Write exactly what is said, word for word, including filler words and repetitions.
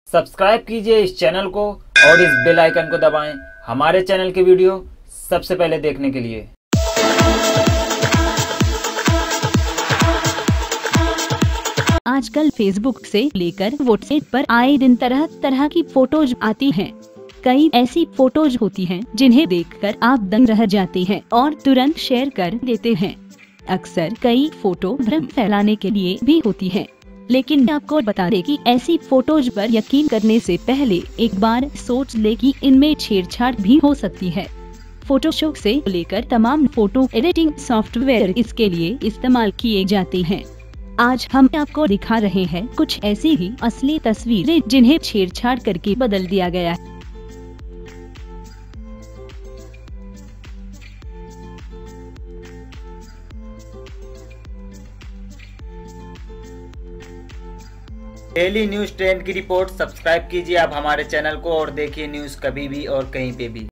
Subscribe कीजिए इस channel को और इस बेल आइकन को दबाएं हमारे चैनल की वीडियो सबसे पहले देखने के लिए। आजकल फेसबुक से लेकर व्हाट्सएप पर आए दिन तरह तरह की फोटोज आती हैं। कई ऐसी फोटोज होती हैं जिन्हें देखकर आप दंग रह जाते हैं और तुरंत शेयर कर देते हैं। अक्सर कई फोटो भ्रम फैलाने के लिए भी होती हैं, लेकिन आपको बता दें कि ऐसी फोटोज पर यकीन करने से पहले एक बार सोच ले कि इनमें छेड़छाड़ भी हो सकती है। फोटोशॉप से लेकर तमाम फोटो एडिटिंग सॉफ्टवेयर इसके लिए इस्तेमाल किए जाते हैं। आज हम आपको दिखा रहे हैं कुछ ऐसी ही असली तस्वीरें जिन्हें छेड़छाड़ करके बदल दिया गया है। डेली न्यूज ट्रेंड की रिपोर्ट सब्सक्राइब कीजिए आप हमारे चैनल को और देखिए न्यूज कभी भी और कहीं पे भी।